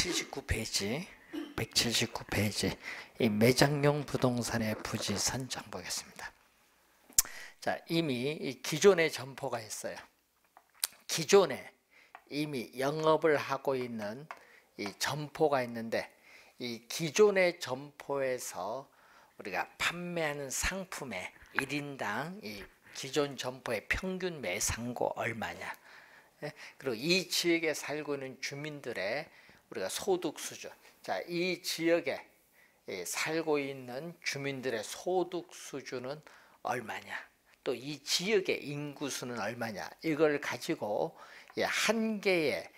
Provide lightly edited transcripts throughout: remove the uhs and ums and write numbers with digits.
179페이지 이 매장용 부동산의 부지 선정 보겠습니다. 자, 이미 이 기존의 점포가 있어요. 기존에 이미 영업을 하고 있는 이 점포가 있는데, 이 기존의 점포에서 우리가 판매하는 상품의 1인당 이 기존 점포의 평균 매상고 얼마냐, 그리고 이 지역에 살고 있는 주민들의 우리가 소득 수준, 자, 이 지역에 살고 있는 주민들의 소득 수준은 얼마냐, 또 이 지역의 인구수는 얼마냐, 이걸 가지고 한 개의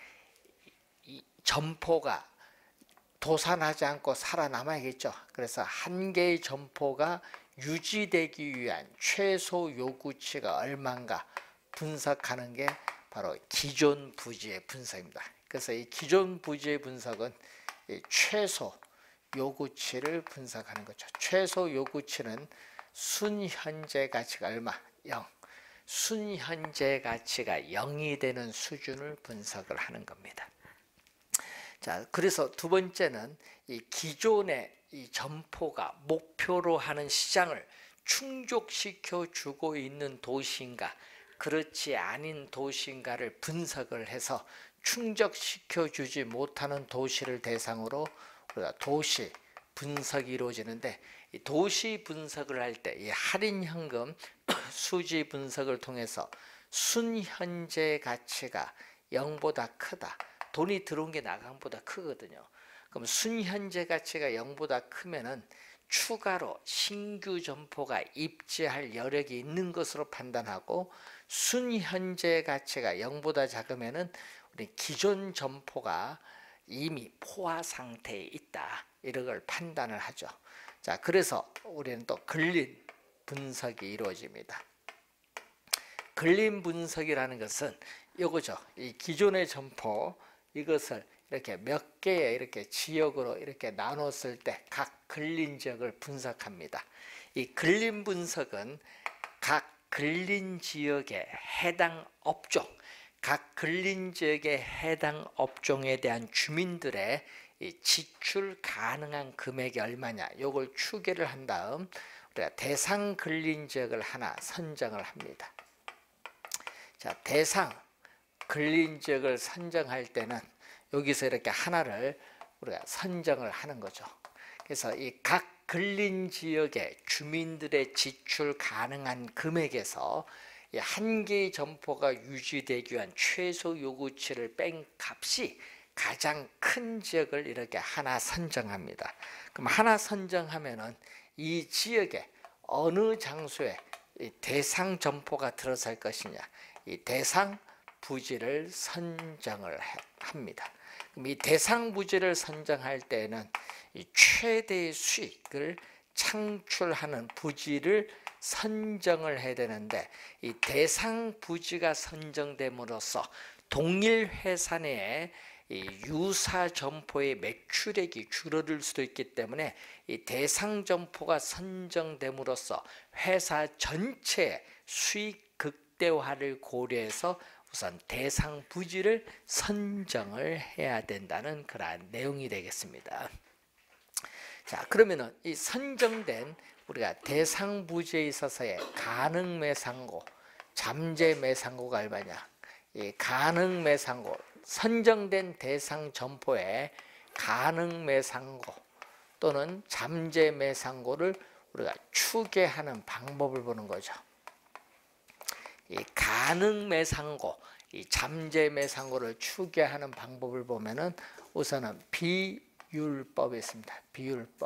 점포가 도산하지 않고 살아남아야겠죠. 그래서 한 개의 점포가 유지되기 위한 최소 요구치가 얼마인가 분석하는 게 바로 기존 부지의 분석입니다. 그래서 이 기존 부지의 분석은 최소 요구치를 분석하는 거죠. 최소 요구치는 순현재 가치가 얼마? 0. 순현재 가치가 0이 되는 수준을 분석을 하는 겁니다. 자, 그래서 두 번째는 이 기존의 이 점포가 목표로 하는 시장을 충족시켜 주고 있는 도시인가, 그렇지 않은 도시인가를 분석을 해서 충족시켜 주지 못하는 도시를 대상으로 우리가 도시 분석이 이루어지는데, 이 도시 분석을 할 때 이 할인현금 수지 분석을 통해서 순현재 가치가 0보다 크다, 돈이 들어온 게 나간 것보다 크거든요. 그럼 순현재 가치가 0보다 크면은 추가로 신규 점포가 입지할 여력이 있는 것으로 판단하고, 순현재 가치가 0보다 작으면은 우리 기존 점포가 이미 포화 상태에 있다, 이런 걸 판단을 하죠. 자, 그래서 우리는 또 근린 분석이 이루어집니다. 근린 분석이라는 것은 이거죠. 이 기존의 점포, 이것을 이렇게 몇 개의 이렇게 지역으로 이렇게 나눴을 때 각 근린 지역을 분석합니다. 이 근린 분석은 각 근린 지역에 해당 업종, 각 근린 지역에 해당 업종에 대한 주민들의 이 지출 가능한 금액이 얼마냐, 요걸 추계를 한 다음 우리가 대상 근린 지역을 하나 선정을 합니다. 자, 대상 근린 지역을 선정할 때는 여기서 이렇게 하나를 우리가 선정을 하는 거죠. 그래서 이 각 근린 지역의 주민들의 지출 가능한 금액에서 이 한 개의 점포가 유지되기 위한 최소 요구치를 뺀 값이 가장 큰 지역을 이렇게 하나 선정합니다. 그럼 하나 선정하면은 이 지역에 어느 장소에 이 대상 점포가 들어설 것이냐, 이 대상 부지를 선정을 합니다. 그럼 이 대상 부지를 선정할 때는 이 최대의 수익을 창출하는 부지를 선정을 해야 되는데, 이 대상 부지가 선정됨으로써 동일 회사 내에 이 유사 점포의 매출액이 줄어들 수도 있기 때문에 이 대상 점포가 선정됨으로써 회사 전체의 수익 극대화를 고려해서 우선 대상 부지를 선정을 해야 된다는 그러한 내용이 되겠습니다. 자, 그러면은 이 선정된 우리가 대상 부지에 있어서의 가능 매상고, 잠재 매상고가 얼마냐? 이 가능 매상고, 선정된 대상 점포의 가능 매상고 또는 잠재 매상고를 우리가 추계하는 방법을 보는 거죠. 이 가능 매상고, 이 잠재 매상고를 추계하는 방법을 보면은 우선은 비율법이 있습니다. 비율법.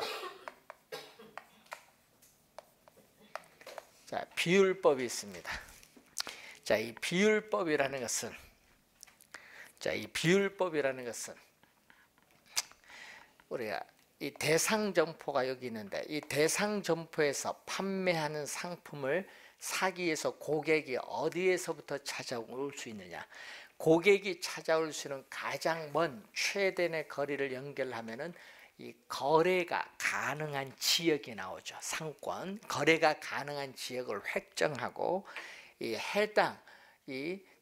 자, 비율법이 있습니다. 자, 이 비율법이라는 것은, 우리가 이 대상 점포가 여기 있는데, 이 대상 점포에서 판매하는 상품을 사기 위해서 고객이 어디에서부터 찾아올 수 있느냐, 고객이 찾아올 수 있는 가장 먼 최대의 거리를 연결하면은 이 거래가 가능한 지역이 나오죠. 상권, 거래가 가능한 지역을 획정하고 이 해당 이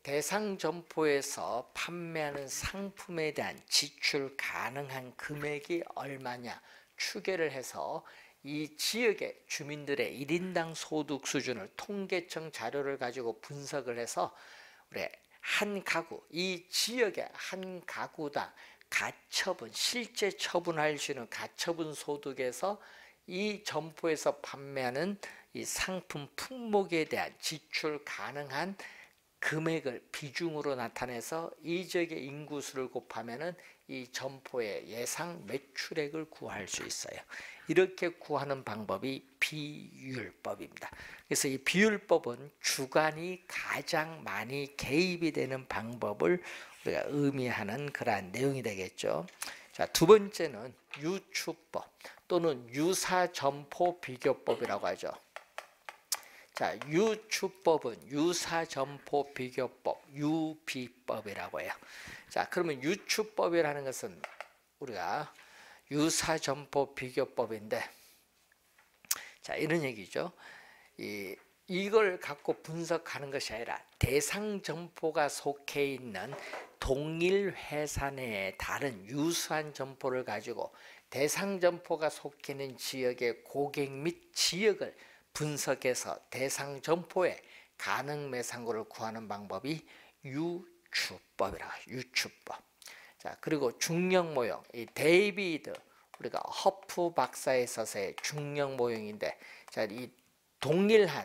대상 점포에서 판매하는 상품에 대한 지출 가능한 금액이 얼마냐 추계를 해서 이 지역의 주민들의 1인당 소득 수준을 통계청 자료를 가지고 분석을 해서 우리 한 가구, 이 지역의 한 가구당 가처분, 실제 처분할 수 있는 가처분 소득에서 이 점포에서 판매하는 이 상품 품목에 대한 지출 가능한 금액을 비중으로 나타내서 이 지역의 인구수를 곱하면은 이 점포의 예상 매출액을 구할 수 있어요. 이렇게 구하는 방법이 비율법입니다. 그래서 이 비율법은 주관이 가장 많이 개입이 되는 방법을 우리가 의미하는 그러한 내용이 되겠죠. 자, 두 번째는 유추법 또는 유사점포 비교법이라고 하죠. 자, 유추법은 유사점포 비교법, 유비법이라고 해요. 자, 그러면 유추법이라는 것은 우리가 유사점포 비교법인데, 자, 이런 얘기죠. 이걸 갖고 분석하는 것이 아니라 대상 점포가 속해 있는 동일 회사 내에 다른 유사한 점포를 가지고 대상 점포가 속해 있는 지역의 고객 및 지역을 분석해서 대상 점포의 가능 매상고를 구하는 방법이 유추법이라고 해요. 유추법. 자, 그리고 중력 모형, 이 데이비드 우리가 허프 박사에 있어서의 중력 모형인데, 자, 이 동일한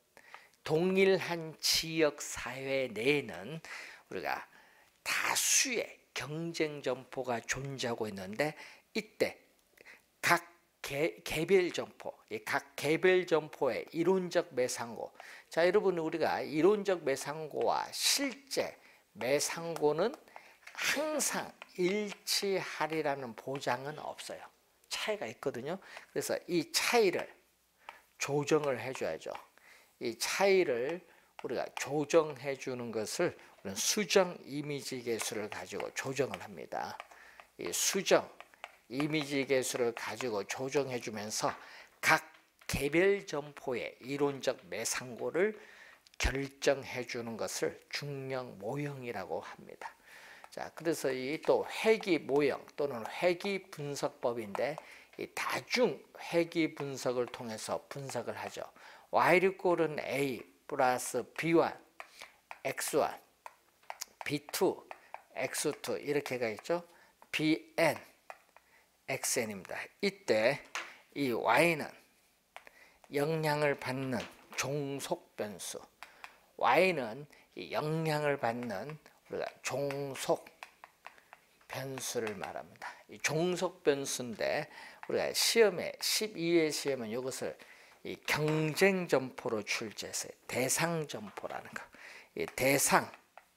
지역 사회 내에는 우리가 다수의 경쟁 점포가 존재하고 있는데, 이때 각 개별 점포, 각 개별 점포의 이론적 매상고. 자, 여러분, 우리가 이론적 매상고와 실제 매상고는 항상 일치하리라는 보장은 없어요. 차이가 있거든요. 그래서 이 차이를 조정을 해줘야죠. 이 차이를 우리가 조정해 주는 것을 우리는 수정 이미지 계수를 가지고 조정을 합니다. 이 수정 이미지 계수를 가지고 조정해 주면서 각 개별 점포의 이론적 매상고를 결정해 주는 것을 중력 모형이라고 합니다. 자, 그래서 이 또 회귀 모형 또는 회귀 분석법인데, 이 다중 회귀 분석을 통해서 분석을 하죠. y=a 플러스 b1, x1, b2, x2 이렇게가 있죠. bn, xn입니다. 이때 이 y는 영향을 받는 종속 변수, y는 이 영향을 받는 우리가 종속 변수를 말합니다. 이 종속 변수인데 우리가 시험에 12회 시험은 이것을 이 경쟁 점포로 출제했어요. 대상 점포라는 거. 이 대상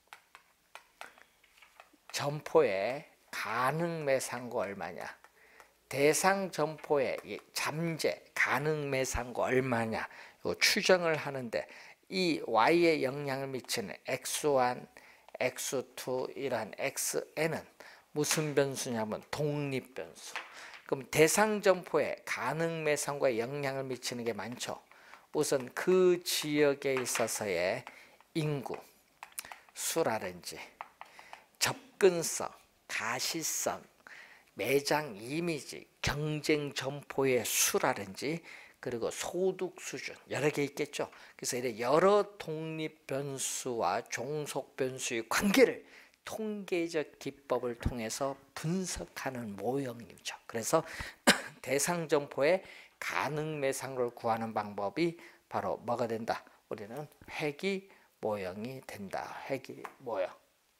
점포의 가능 매상고 얼마냐? 대상 점포의 이 잠재 가능 매상고 얼마냐? 이거 추정을 하는데, 이 y에 영향을 미치는 x1, x2 이러한 xn은 무슨 변수냐면 독립 변수. 그럼 대상 점포에 가능 매상고에 영향을 미치는 게 많죠. 우선 그 지역에 있어서의 인구 수라든지 접근성, 가시성, 매장 이미지, 경쟁 점포의 수라든지, 그리고 소득 수준 여러 개 있겠죠. 그래서 이런 여러 독립 변수와 종속 변수의 관계를 통계적 기법을 통해서 분석하는 모형이죠. 그래서 대상 점포의 가능 매상고를 구하는 방법이 바로 뭐가 된다? 우리는 회귀 모형이 된다. 회귀 모형.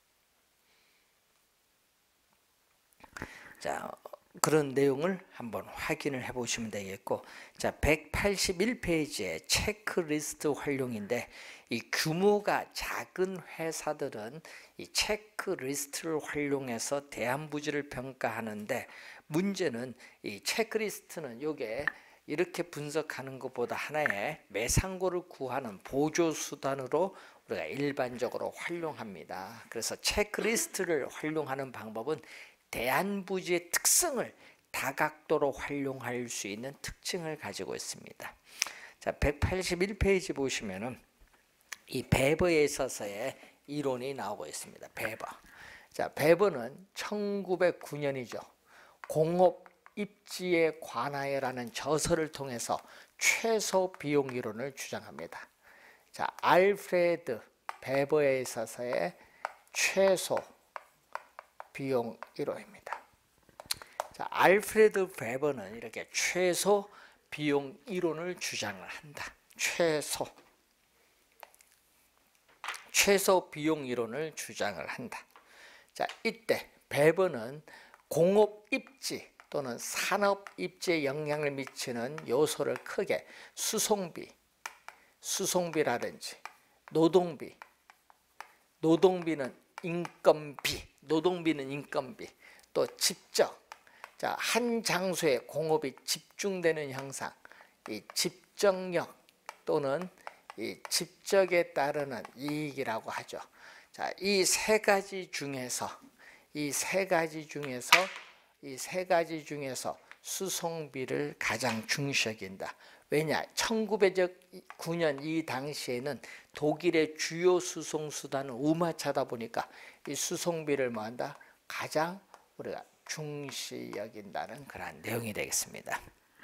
자, 그런 내용을 한번 확인을 해 보시면 되겠고, 자, 181페이지의 체크리스트 활용인데, 이 규모가 작은 회사들은 이 체크리스트를 활용해서 대안부지를 평가하는데, 문제는 이 체크리스트는 요게 이렇게 분석하는 것보다 하나의 매상고를 구하는 보조 수단으로 우리가 일반적으로 활용합니다. 그래서 체크리스트를 활용하는 방법은 대안부지의 특성을 다각도로 활용할 수 있는 특징을 가지고 있습니다. 자, 181페이지 보시면은 이 배버에 있어서의 이론이 나오고 있습니다. 베버. 자, 베버는 1909년이죠. 공업 입지에 관하여라는 저서를 통해서 최소 비용 이론을 주장합니다. 자, 알프레드 베버에 있어서의 최소 비용 이론입니다. 자, 알프레드 베버는 이렇게 최소 비용 이론을 주장을 한다. 최소 비용 이론을 주장을 한다. 자, 이때 베버는 공업 입지 또는 산업 입지에 영향을 미치는 요소를 크게 수송비라든지 노동비는 인건비, 또 집적, 자, 한 장소에 공업이 집중되는 형상, 이 집적력 또는 이 집적에 따르는 이익이라고 하죠. 자, 이 세 가지 중에서 수송비를 가장 중시 여긴다. 왜냐? 1909년 이 당시에는 독일의 주요 수송 수단은 우마차다 보니까 이 수송비를 뭐한다? 가장 우리가 중시 여긴다는 그런 내용이 되겠습니다.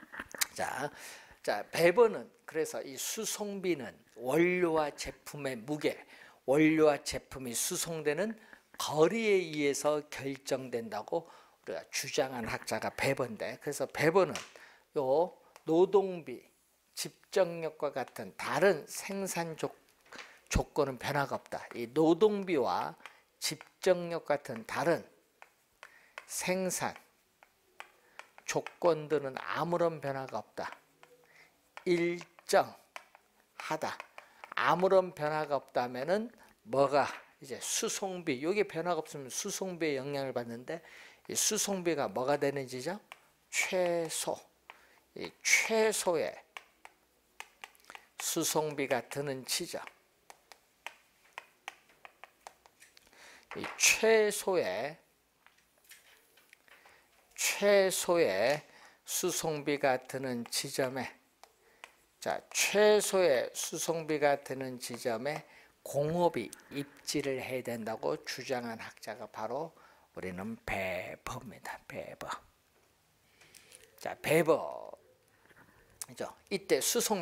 자, 베버는 그래서 이 수송비는 원료와 제품의 무게, 원료와 제품이 수송되는 거리에 의해서 결정된다고 우리가 주장한 학자가 베버인데, 그래서 베버는 요 노동비, 집적력과 같은 다른 생산 조건은 변화가 없다. 이 노동비와 집적력 같은 다른 생산 조건들은 아무런 변화가 없다. 일정하다. 아무런 변화가 없다면은 뭐가 이제 수송비, 이게 변화가 없으면 수송비에 영향을 받는데, 이 수송비가 뭐가 되는지죠? 이 최소의 수송비가 드는 지점. 이 최소의 수송비가 드는 지점에, 자, 최소의 수송비가 드는 지점에 공업이 입지를 해야 된다고 주장한 학자가 바로 우리는 베버입니다. 베버. 자, 베버죠. 이때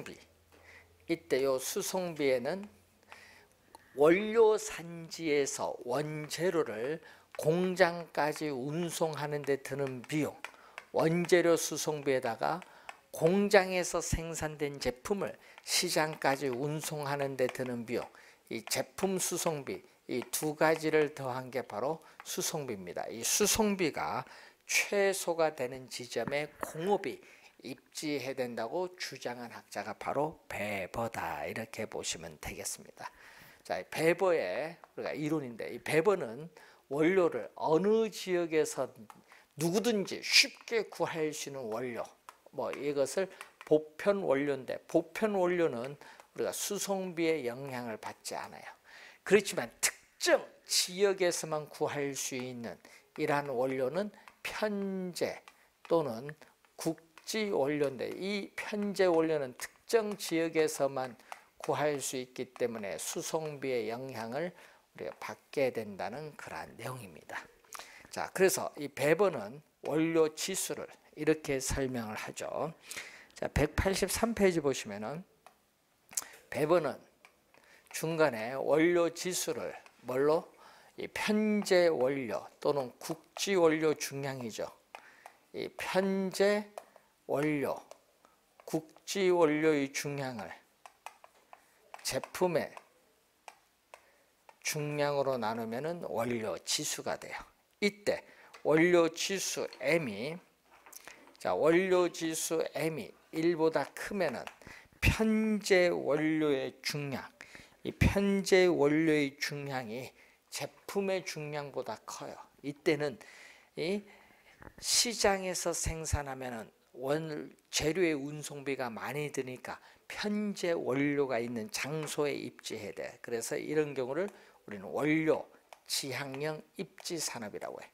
요 수송비에는 원료 산지에서 원재료를 공장까지 운송하는 데 드는 비용, 원재료 수송비에다가 공장에서 생산된 제품을 시장까지 운송하는 데 드는 비용, 이 제품 수송비, 이 두 가지를 더한 게 바로 수송비입니다. 이 수송비가 최소가 되는 지점에 공업이 입지해야 된다고 주장한 학자가 바로 베버다, 이렇게 보시면 되겠습니다. 자, 베버의 우리가 이론인데, 이 베버는 원료를 어느 지역에서 누구든지 쉽게 구할 수 있는 원료, 이것을 보편 원료인데, 보편 원료는 우리가 수송비의 영향을 받지 않아요. 그렇지만 특정 지역에서만 구할 수 있는 이러한 원료는 편제 또는 국지 원료인데, 이 편제 원료는 특정 지역에서만 구할 수 있기 때문에 수송비의 영향을 우리가 받게 된다는 그러한 내용입니다. 자, 그래서 이 베버는 원료 지수를 이렇게 설명을 하죠. 자, 183페이지 보시면은 베버는 중간에 원료 지수를 뭘로? 이 편제 원료 또는 국지 원료 중량이죠. 이 편제 원료, 국지 원료의 중량을 제품의 중량으로 나누면은 원료 지수가 돼요. 이때 원료 지수 M이, 자, 원료 지수 M이 1보다 크면은 편제 원료의 중량, 이 편제 원료의 중량이 제품의 중량보다 커요. 이때는 이 시장에서 생산하면은 재료의 운송비가 많이 드니까 편제 원료가 있는 장소에 입지해야 돼. 그래서 이런 경우를 우리는 원료 지향형 입지 산업이라고 해.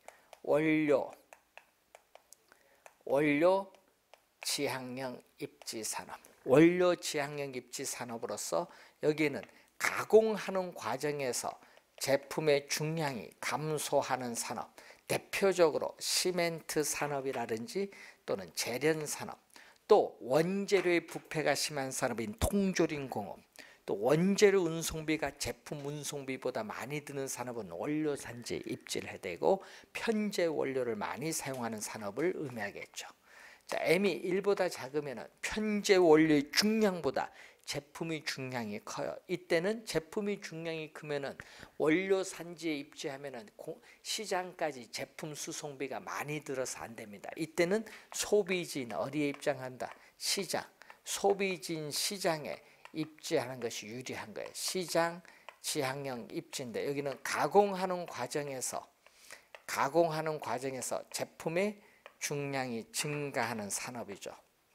원료 지향형 입지 산업. 원료 지향형 입지 산업으로서 여기는 가공하는 과정에서 제품의 중량이 감소하는 산업, 대표적으로 시멘트 산업이라든지 또는 제련 산업, 또 원재료의 부패가 심한 산업인 통조림 공업, 또 원재료 운송비가 제품 운송비보다 많이 드는 산업은 원료 산지 입지를 해대고 편제 원료를 많이 사용하는 산업을 의미하겠죠. 자, M이 1보다 작으면 편제 원료의 중량보다 제품의 중량이 커요. 이때는 제품의 중량이 크면은 원료 산지에 입지하면은 시장까지 제품 수송비가 많이 들어서 안 됩니다. 이때는 소비진 어디에 입장한다? 시장. 소비진 시장에 입지하는 것이 유리한 거예요. 시장 지향형 입지인데 여기는 가공하는 과정에서 제품의 중량이 증가하는 산업이죠.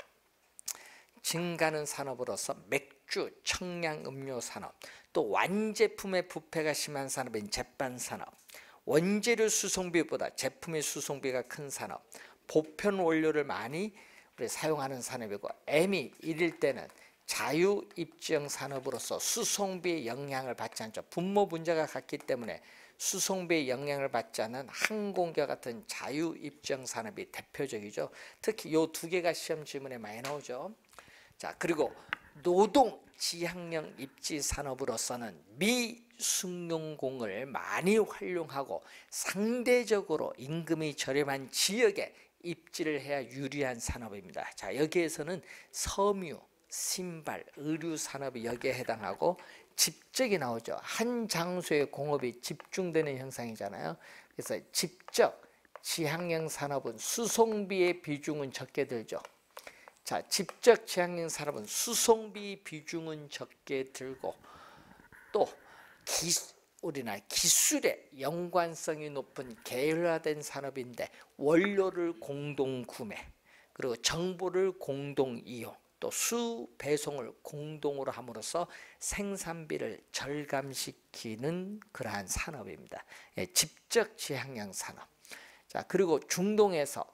증가하는 산업으로서 맥주, 청량음료 산업, 또 완제품의 부패가 심한 산업인 제빵 산업, 원재료 수송비보다 제품의 수송비가 큰 산업, 보편 원료를 많이 사용하는 산업이고, M이 1일 때는 자유입지형 산업으로서 수송비의 영향을 받지 않죠. 분모 분자가 같기 때문에 수송비의 영향을 받지 않는 항공기와 같은 자유입지형 산업이 대표적이죠. 특히 이 두 개가 시험 질문에 많이 나오죠. 자, 그리고 노동 지향형 입지 산업으로서는 미숙련공을 많이 활용하고 상대적으로 임금이 저렴한 지역에 입지를 해야 유리한 산업입니다. 자, 여기에서는 섬유, 신발, 의류 산업이 여기에 해당하고 집적이 나오죠. 한 장소에 공업이 집중되는 현상이잖아요. 그래서 집적 지향형 산업은 수송비의 비중은 적게 들죠. 자, 집적 지향형 산업은 수송비 비중은 적게 들고 또 우리나라 기술의 연관성이 높은 계열화된 산업인데 원료를 공동 구매, 그리고 정보를 공동 이용, 또 수배송을 공동으로 함으로써 생산비를 절감시키는 그러한 산업입니다. 예, 집적 지향형 산업. 자, 그리고 중동에서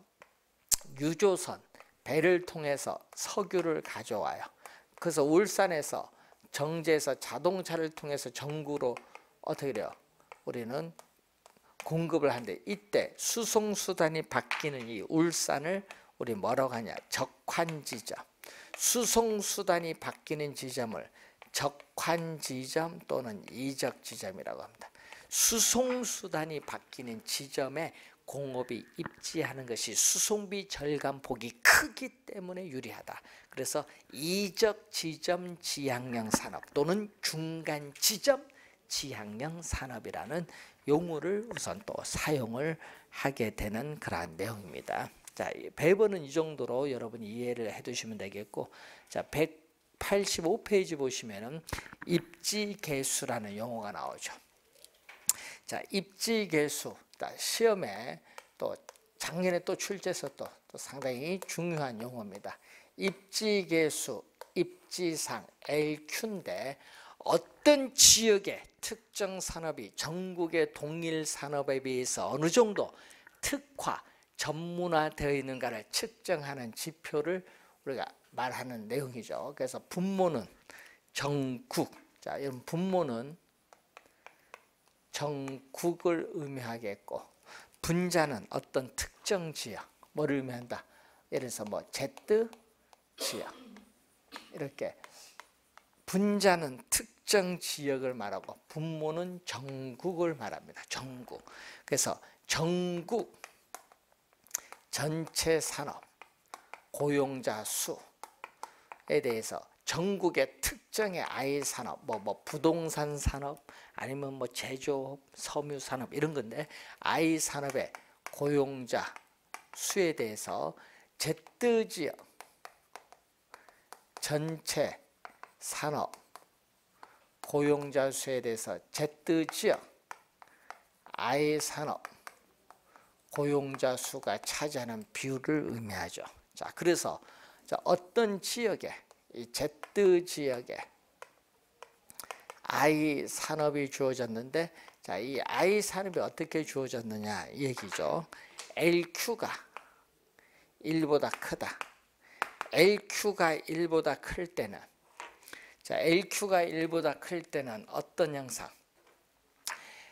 유조선, 배를 통해서 석유를 가져와요. 그래서 울산에서 정제해서 자동차를 통해서 전구로 어떻게 돼요? 우리는 공급을 하는데 이때 수송수단이 바뀌는 이 울산을 우리 뭐라고 하냐? 적환지점. 수송수단이 바뀌는 지점을 적환지점 또는 이적지점이라고 합니다. 수송수단이 바뀌는 지점에 공업이 입지하는 것이 수송비 절감폭이 크기 때문에 유리하다. 그래서 이적 지점 지향형 산업 또는 중간 지점 지향형 산업이라는 용어를 우선 또 사용을 하게 되는 그러한 내용입니다. 자, 배번은 이 정도로 여러분이 이해를 해두시면 되겠고, 자, 185페이지 보시면은 입지계수라는 용어가 나오죠. 자, 입지계수. 시험에 또 작년에 또 출제해서 또 상당히 중요한 용어입니다. 입지계수, 입지상, LQ인데 어떤 지역의 특정 산업이 전국의 동일 산업에 비해서 어느 정도 특화, 전문화되어 있는가를 측정하는 지표를 우리가 말하는 내용이죠. 그래서 분모는 전국, 자, 이런 분모는 전국을 의미하겠고, 분자는 어떤 특정 지역, 뭐를 의미한다? 예를 들어서 뭐 Z 지역, 이렇게 분자는 특정 지역을 말하고 분모는 전국을 말합니다. 전국. 그래서 전국 전체 산업, 고용자 수에 대해서 전국의 특정의 아이 산업, 뭐 부동산 산업, 아니면 뭐 제조업, 섬유 산업 이런 건데, 아이 산업의 고용자 수에 대해서 Z 지역 전체 산업 고용자 수에 대해서 Z 지역 아이 산업 고용자 수가 차지하는 비율을 의미하죠. 자, 그래서 어떤 지역에 이 Z 지역에 I 산업이 주어졌는데, 자, 이 I 산업이 어떻게 주어졌느냐 이 얘기죠. LQ가 1보다 크다. LQ가 1보다 클 때는, 자, LQ가 1보다 클 때는 어떤 현상?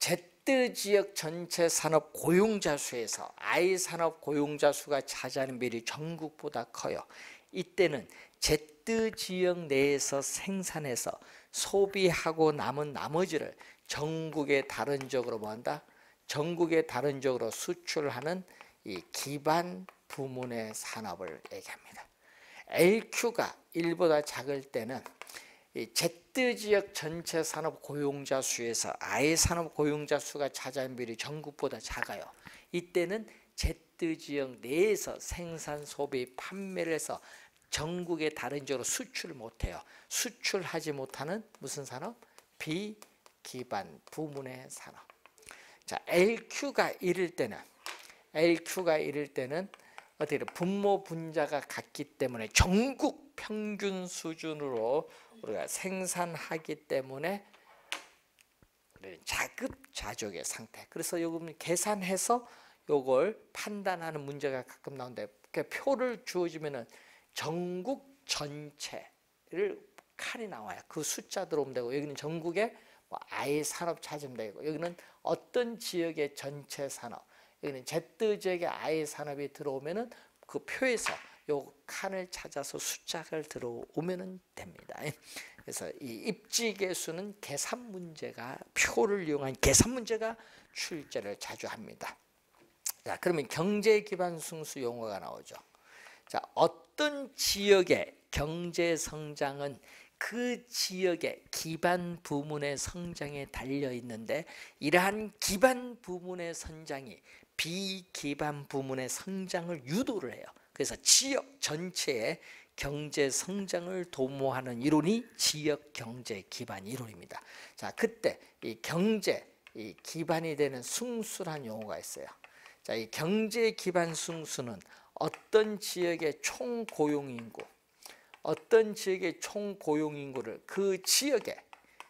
Z 지역 전체 산업 고용자 수에서 I 산업 고용자 수가 차지하는 비율이 전국보다 커요. 이때는 Z 지역 내에서 생산해서 소비하고 남은 나머지를 전국의 다른 지역으로 뭐한다? 전국의 다른 지역으로 수출하는 이 기반 부문의 산업을 얘기합니다. LQ가 1보다 작을 때는 이 Z 지역 전체 산업 고용자 수에서 I 산업 고용자 수가 차지하는 비율이 전국보다 작아요. 이때는 Z 지역 내에서 생산, 소비, 판매를 해서 전국의 다른 지역으로 수출을 못해요. 수출하지 못하는 무슨 산업? 비기반 부문의 산업. 자, LQ가 이를 때는 어떻게 분모 분자가 같기 때문에 전국 평균 수준으로 우리가 생산하기 때문에 자급자족의 상태. 그래서 요금 계산해서 요걸 판단하는 문제가 가끔 나오는데, 표를 주어지면은 전국 전체를 칸이 나와요. 그 숫자 들어오면 되고, 여기는 전국의 뭐 I 산업 찾으면 되고, 여기는 어떤 지역의 전체 산업, 여기는 Z 지역의 I 산업이 들어오면은 그 표에서 요 칸을 찾아서 숫자를 들어오면 됩니다. 그래서 이 입지계수는 계산 문제가, 표를 이용한 계산 문제가 출제를 자주 합니다. 자, 그러면 경제 기반 승수 용어가 나오죠. 자, 어떤 지역의 경제 성장은 그 지역의 기반 부문의 성장에 달려 있는데, 이러한 기반 부문의 성장이 비기반 부문의 성장을 유도를 해요. 그래서 지역 전체의 경제 성장을 도모하는 이론이 지역 경제 기반 이론입니다. 자, 그때 이 경제 이 기반이 되는 승수란 용어가 있어요. 자, 이 경제 기반 승수는 어떤 지역의 총 고용 인구, 어떤 지역의 총 고용 인구를 그 지역의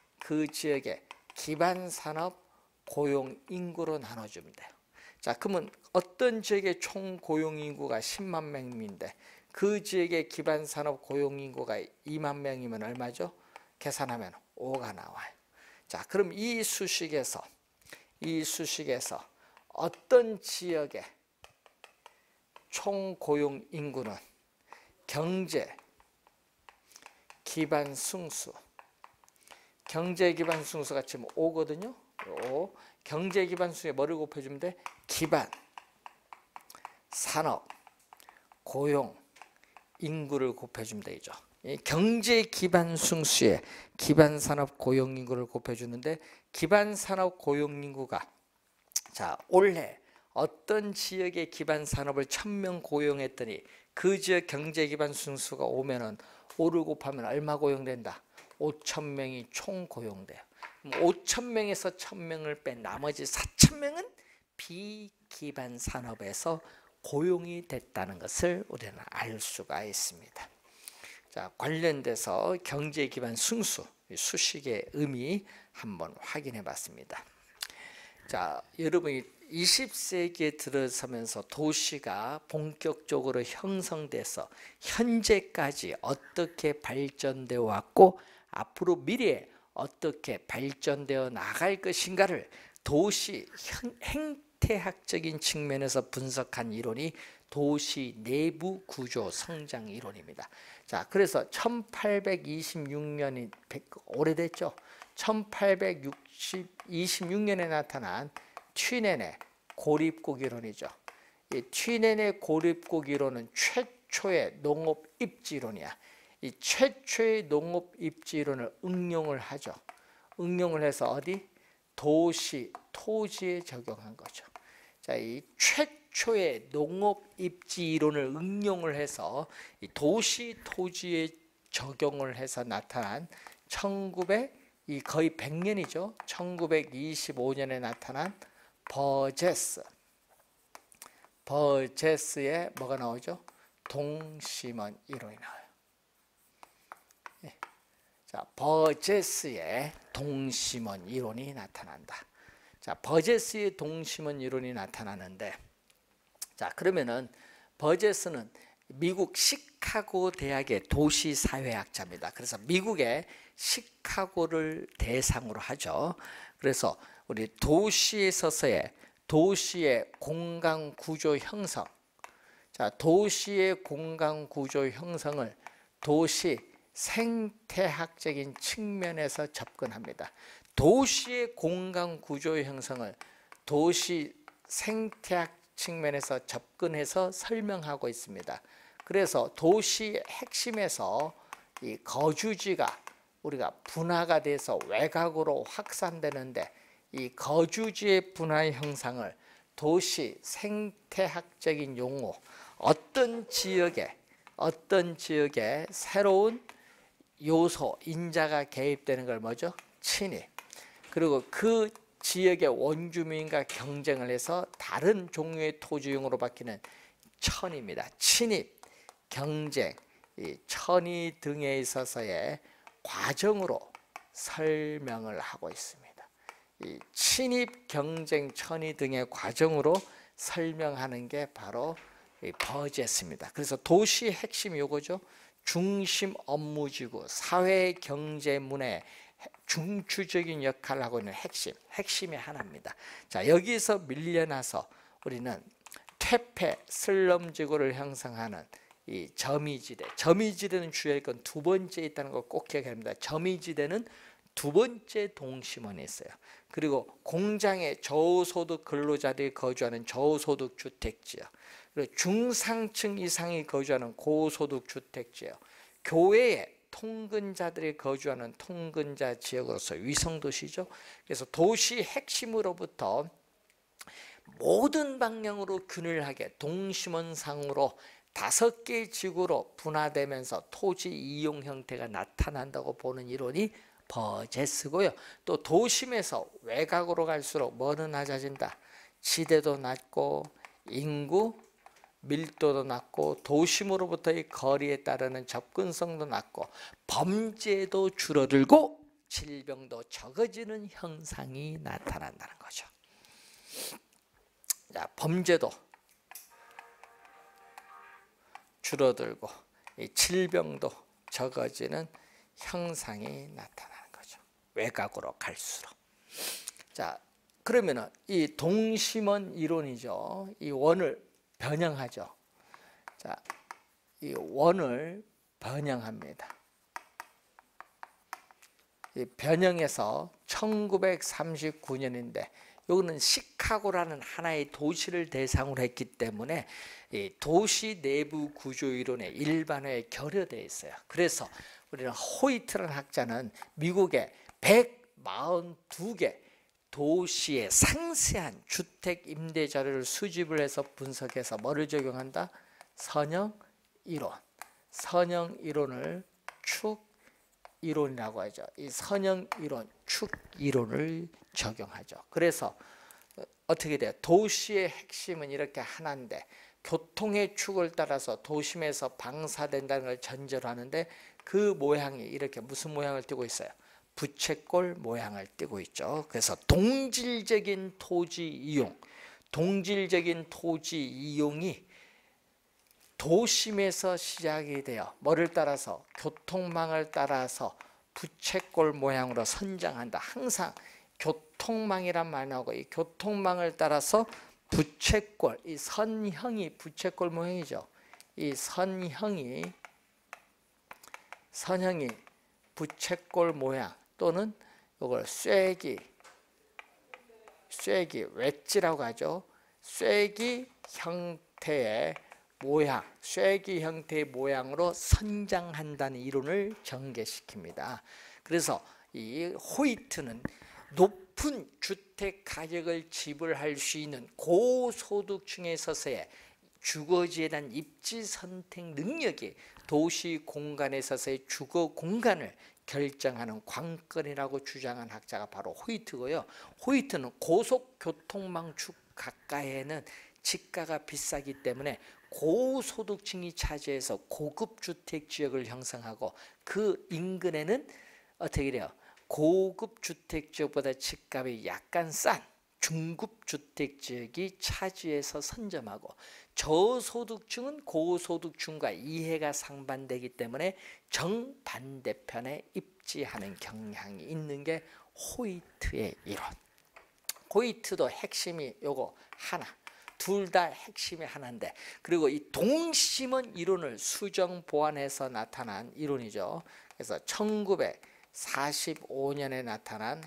기반 산업 고용 인구로 나눠주면 돼요. 자, 그러면 어떤 지역의 총 고용 인구가 10만 명인데 그 지역의 기반 산업 고용 인구가 2만 명이면 얼마죠? 계산하면 5가 나와요. 자, 그럼 이 수식에서 어떤 지역의 총 고용 인구는 경제 기반 승수, 경제 기반 승수가 지금 5거든요. 5. 경제 기반 승수에 뭐를 곱해주면 돼? 기반 산업 고용 인구를 곱해주면 되죠. 경제 기반 승수에 기반 산업 고용 인구를 곱해주는데, 기반 산업 고용 인구가, 자, 올해 어떤 지역의 기반 산업을 1000명 고용했더니 그 지역 경제 기반 승수가 오면은 5를 곱하면 얼마 고용된다? 5000명이 총 고용돼요. 5000명에서 1000명을 뺀 나머지 4000명은 비기반 산업에서 고용이 됐다는 것을 우리는 알 수가 있습니다. 자, 관련돼서 경제 기반 승수 수식의 의미 한번 확인해 봤습니다. 자, 여러분이 20세기에 들어서면서 도시가 본격적으로 형성돼서 현재까지 어떻게 발전되어 왔고 앞으로 미래에 어떻게 발전되어 나갈 것인가를 도시 행태학적인 측면에서 분석한 이론이 도시 내부 구조 성장 이론입니다. 자, 그래서 1826년이 오래됐죠. 1826년에 나타난 튀넨의 고립국 이론이죠. 이 튀넨의 고립국 이론은 최초의 농업 입지 이론이야. 이 최초의 농업 입지 이론을 응용을 하죠. 응용을 해서 어디? 도시, 토지에 적용한 거죠. 자, 이 최초의 농업 입지 이론을 응용을 해서 이 도시, 토지에 적용을 해서 나타난 이 거의 100년이죠. 1925년에 나타난 버제스의 뭐가 나오죠? 동심원 이론이 나와요. 자, 버제스의 동심원 이론이 나타난다. 자, 버제스의 동심원 이론이 나타나는데, 자, 그러면은 버제스는 미국 시카고 대학의 도시사회학자입니다. 그래서 미국의 시카고를 대상으로 하죠. 그래서 우리 도시에 있어서의 도시의 공간 구조 형성. 자, 도시의 공간 구조 형성을 도시 생태학적인 측면에서 접근합니다. 도시의 공간 구조 형성을 도시 생태학 측면에서 접근해서 설명하고 있습니다. 그래서 도시의 핵심에서 이 거주지가 우리가 분화가 돼서 외곽으로 확산되는데 이 거주지의 분화 형상을 도시 생태학적인 용어, 어떤 지역에 새로운 요소, 인자가 개입되는 걸 뭐죠? 침입. 그리고 그 지역의 원주민과 경쟁을 해서 다른 종류의 토지용으로 바뀌는 천입니다. 침입, 경쟁, 이 천이 등에 있어서의 과정으로 설명을 하고 있습니다. 이 침입, 경쟁, 천이 등의 과정으로 설명하는 게 바로 이 버젯입니다. 그래서 도시의 핵심이 이거죠. 중심 업무지구, 사회, 경제, 문화 중추적인 역할을 하고 있는 핵심의 하나입니다. 자, 여기서 밀려나서 우리는 퇴폐, 슬럼 지구를 형성하는 이 점이지대는 주요할 건 두 번째 있다는 거 꼭 기억해야 합니다. 점이지대는 두 번째 동심원에 있어요. 그리고 공장의 저소득 근로자들이 거주하는 저소득 주택지역, 그리고 중상층 이상이 거주하는 고소득 주택지역, 교회에 통근자들이 거주하는 통근자 지역으로서 위성도시죠. 그래서 도시 핵심으로부터 모든 방향으로 균일하게 동심원상으로 5개의 지구로 분화되면서 토지 이용 형태가 나타난다고 보는 이론이 버젯이고요. 또 도심에서 외곽으로 갈수록 뭐는 낮아진다. 지대도 낮고 인구 밀도도 낮고 도심으로부터의 거리에 따르는 접근성도 낮고 범죄도 줄어들고 질병도 적어지는 현상이 나타난다는 거죠. 자, 범죄도 줄어들고 이 질병도 적어지는 형상이 나타나는 거죠. 외곽으로 갈수록. 자, 그러면은 이 동심원 이론이죠. 이 원을 변형하죠. 자, 이 원을 변형합니다. 이 변형해서 1939년인데 여기는 시카고라는 하나의 도시를 대상으로 했기 때문에 이 도시 내부 구조 이론의 일반화에 결여되어 있어요. 그래서 우리는 호이트라는 학자는 미국의 142개 도시의 상세한 주택 임대 자료를 수집을 해서 분석해서 뭐를 적용한다? 선형 이론. 선형 이론을 축 이론이라고 하죠. 이 선형 이론, 축 이론을 적용하죠. 그래서 어떻게 돼요? 도시의 핵심은 이렇게 하나인데 교통의 축을 따라서 도심에서 방사된다는 걸 전제로 하는데 그 모양이 이렇게 무슨 모양을 띠고 있어요? 부채꼴 모양을 띠고 있죠. 그래서 동질적인 토지 이용이 도심에서 시작이 돼요. 뭐를 따라서? 교통망을 따라서 부채꼴 모양으로 선장한다. 항상 교통망이란 말 나오고 이 교통망을 따라서 부채꼴, 이 선형이 부채꼴 모양이죠. 이 선형이 부채꼴 모양 또는 이걸 쐐기 웨지라고 하죠. 쐐기 형태의 모양, 쐐기 형태의 모양으로 선장한다는 이론을 전개시킵니다. 그래서 이 호이트는 높은 주택 가격을 지불할 수 있는 고소득층에 있어서의 주거지에 대한 입지 선택 능력이 도시 공간에 있어서의 주거 공간을 결정하는 관건이라고 주장한 학자가 바로 호이트고요. 호이트는 고속교통망 축 가까이에는 집가가 비싸기 때문에 고소득층이 차지해서 고급 주택 지역을 형성하고 그 인근에는 어떻게 돼요? 고급 주택 지역보다 집값이 약간 싼 중급 주택 지역이 차지해서 선점하고 저소득층은 고소득층과 이해가 상반되기 때문에 정반대편에 입지하는 경향이 있는 게 호이트의 이론. 호이트도 핵심이 요거 하나, 둘 다 핵심이 하나인데, 그리고 이 동심원 이론을 수정 보완해서 나타난 이론이죠. 그래서 1945년에 나타난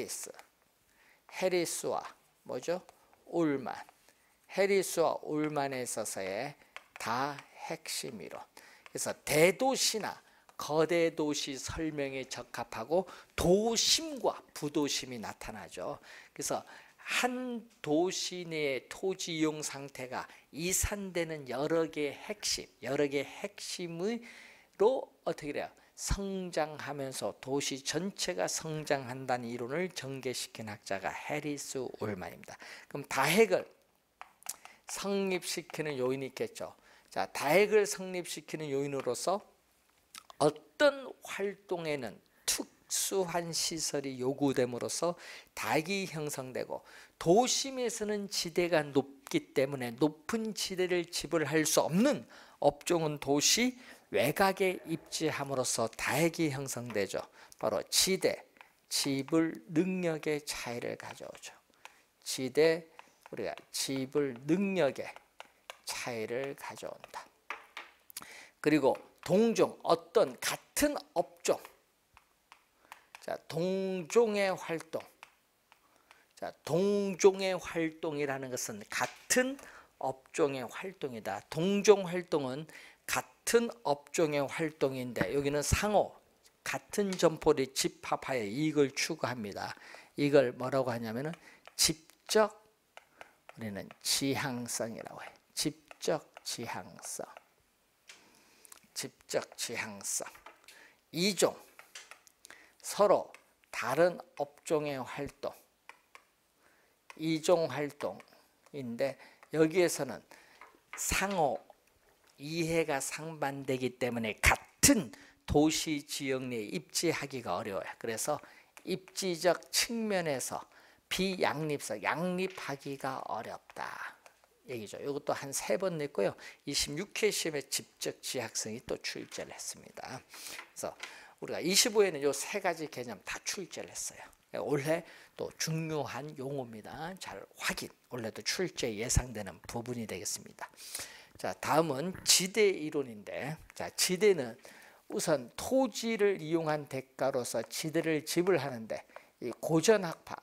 해리스와 뭐죠? 울만, 해리스와 울만에 있어서의 다 핵심 이론. 그래서 대도시나 거대 도시 설명에 적합하고 도심과 부도심이 나타나죠. 그래서 한 도시 내의 토지 이용 상태가 이산되는 여러 개의 핵심으로 어떻게 돼요? 성장하면서 도시 전체가 성장한다는 이론을 전개시킨 학자가 해리스 울만입니다. 그럼 다핵을 성립시키는 요인이 있겠죠. 자, 다핵을 성립시키는 요인으로서 어떤 활동에는 특수한 시설이 요구됨으로써 다핵이 형성되고, 도심에서는 지대가 높기 때문에 높은 지대를 지불할 수 없는 업종은 도시 외곽에 입지함으로써 다핵이 형성되죠. 바로 지대, 지불 능력의 차이를 가져오죠. 지대, 우리가 지불 능력의 차이를 가져온다. 그리고 동종, 어떤 같은 업종, 자, 동종의 활동. 자, 동종의 활동이라는 것은 같은 업종의 활동이다. 동종 활동은 같은 업종의 활동인데, 여기는 상호, 같은 점포를 집합하여 이익을 추구합니다. 이걸 뭐라고 하냐면은 집적, 우리는 지향성이라고 해요. 집적 지향성. 집적 지향성. 이종, 서로 다른 업종의 활동, 이종 활동인데, 여기에서는 상호 이해가 상반되기 때문에 같은 도시 지역 내에 입지하기가 어려워요. 그래서 입지적 측면에서 비양립성, 양립하기가 어렵다 얘기죠. 이것도 한 3번 냈고요. 26회 시험에 집적 지향성이 또 출제를 했습니다. 그래서 우리가 25회는 이 3가지 개념 다 출제를 했어요. 올해 또 중요한 용어입니다. 잘 확인, 올해도 출제 예상되는 부분이 되겠습니다. 자, 다음은 지대 이론인데, 자, 지대는 우선 토지를 이용한 대가로서 지대를 지불하는데, 이 고전학파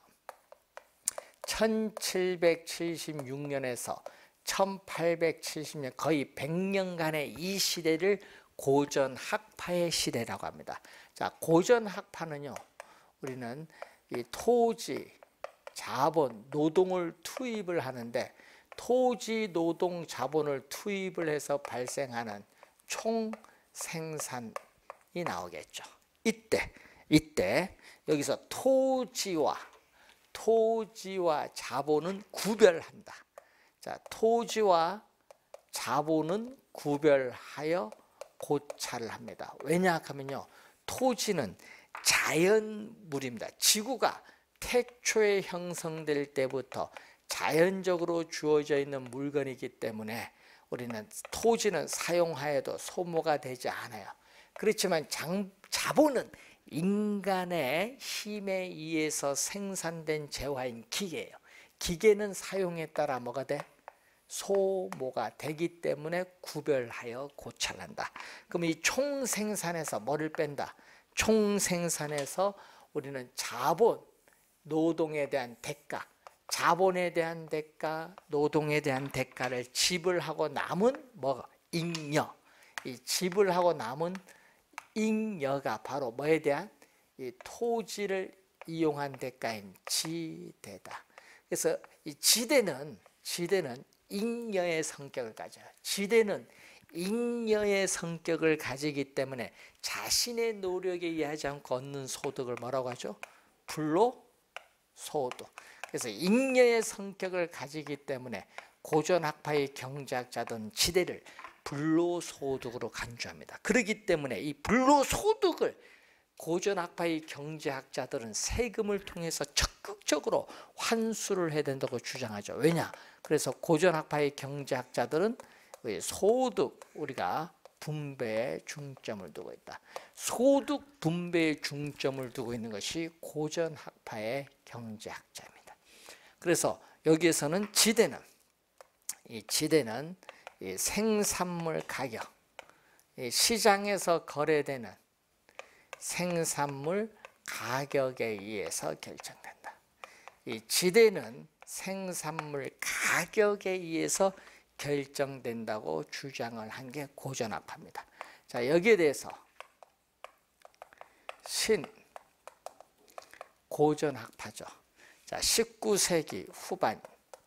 1776년에서 1870년 거의 100년간의 이 시대를 고전학파의 시대라고 합니다. 자, 고전학파는요, 우리는 이 토지, 자본, 노동을 투입을 하는데, 토지, 노동, 자본을 투입을 해서 발생하는 총 생산이 나오겠죠. 이때 여기서 토지와 자본은 구별한다. 자, 토지와 자본은 구별하여 고찰을 합니다. 왜냐 하면요, 토지는 자연물입니다. 지구가 태초에 형성될 때부터 자연적으로 주어져 있는 물건이기 때문에 우리는 토지는 사용하여도 소모가 되지 않아요. 그렇지만 자본은 인간의 힘에 의해서 생산된 재화인 기계예요. 기계는 사용에 따라 뭐가 돼? 소모가 되기 때문에 구별하여 고찰한다. 그럼 이 총생산에서 뭐를 뺀다? 총생산에서 우리는 자본, 노동에 대한 대가, 자본에 대한 대가, 노동에 대한 대가를 지불하고 남은 뭐가? 잉여. 이 지불하고 남은 잉여가 바로 뭐에 대한? 이 토지를 이용한 대가인 지대다. 그래서 이 지대는 잉여의 성격을 가져요. 지대는 잉여의 성격을 가지기 때문에 자신의 노력에 의하지 않고 얻는 소득을 뭐라고 하죠? 불로소득. 그래서 잉여의 성격을 가지기 때문에 고전학파의 경제학자들은 지대를 불로소득으로 간주합니다. 그렇기 때문에 이 불로소득을 고전학파의 경제학자들은 세금을 통해서 적극적으로 환수를 해야 된다고 주장하죠. 왜냐? 그래서 고전학파의 경제학자들은 소득, 우리가 분배에 중점을 두고 있다. 소득 분배에 중점을 두고 있는 것이 고전학파의 경제학자입니다. 그래서 여기에서는 지대는 이 생산물 가격, 이 시장에서 거래되는 생산물 가격에 의해서 결정된다. 이 지대는 생산물 가격에 의해서 결정된다고 주장을 한 게 고전학파입니다. 자, 여기에 대해서 신고전학파죠. 자, 19세기 후반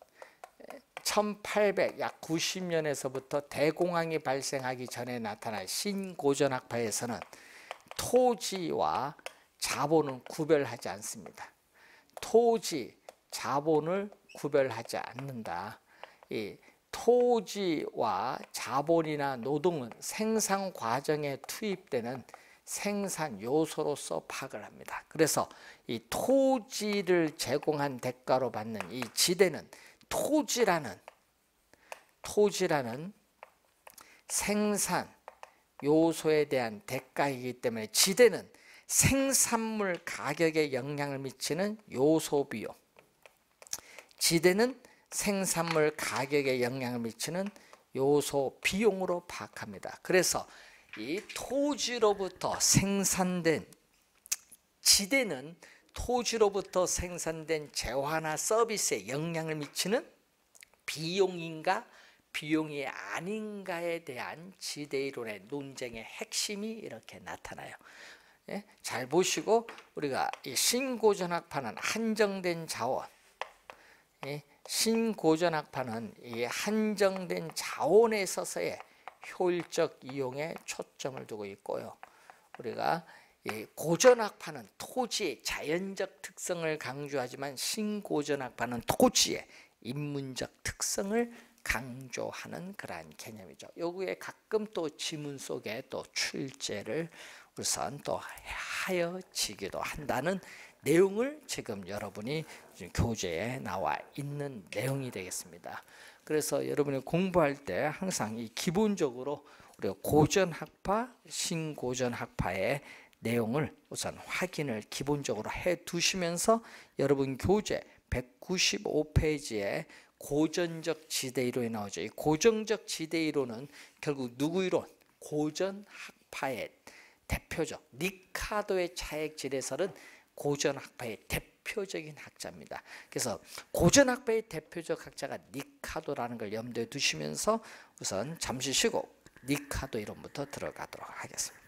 1800 약 90년에서부터 대공황이 발생하기 전에 나타난 신고전학파에서는 토지와 자본은 구별하지 않습니다. 토지, 자본을 구별하지 않는다. 이 토지와 자본이나 노동은 생산 과정에 투입되는 생산 요소로서 파악을 합니다. 그래서 이 토지를 제공한 대가로 받는 이 지대는 토지라는 생산 요소에 대한 대가이기 때문에 지대는 생산물 가격에 영향을 미치는 요소 비용, 지대는 생산물 가격에 영향을 미치는 요소 비용으로 파악합니다. 그래서 이 토지로부터 생산된 지대는 토지로부터 생산된 재화나 서비스에 영향을 미치는 비용인가 비용이 아닌가에 대한 지대이론의 논쟁의 핵심이 이렇게 나타나요. 예? 잘 보시고 우리가 이 신고전학파는 한정된 자원, 신고전학파는 이 한정된 자원에 있어서의 효율적 이용에 초점을 두고 있고요. 우리가 이 고전학파는 토지의 자연적 특성을 강조하지만 신고전학파는 토지의 인문적 특성을 강조하는 그러한 개념이죠. 요구에 가끔 또 지문 속에 또 출제를 우선 또 하여지기도 한다는 내용을 지금 여러분이 교재에 나와 있는 내용이 되겠습니다. 그래서 여러분이 공부할 때 항상 이 기본적으로 우리가 고전학파, 신고전학파의 내용을 우선 확인을 기본적으로 해 두시면서 여러분 교재 195페이지에 고전적 지대이론이 나오죠. 이 고전적 지대이론은 결국 누구 이론? 고전학파의 대표적 리카도의 차액질에서는 고전학파의 대표적인 학자입니다. 그래서 고전학파의 대표적 학자가 리카도라는 걸 염두에 두시면서 우선 잠시 쉬고 리카도 이론부터 들어가도록 하겠습니다.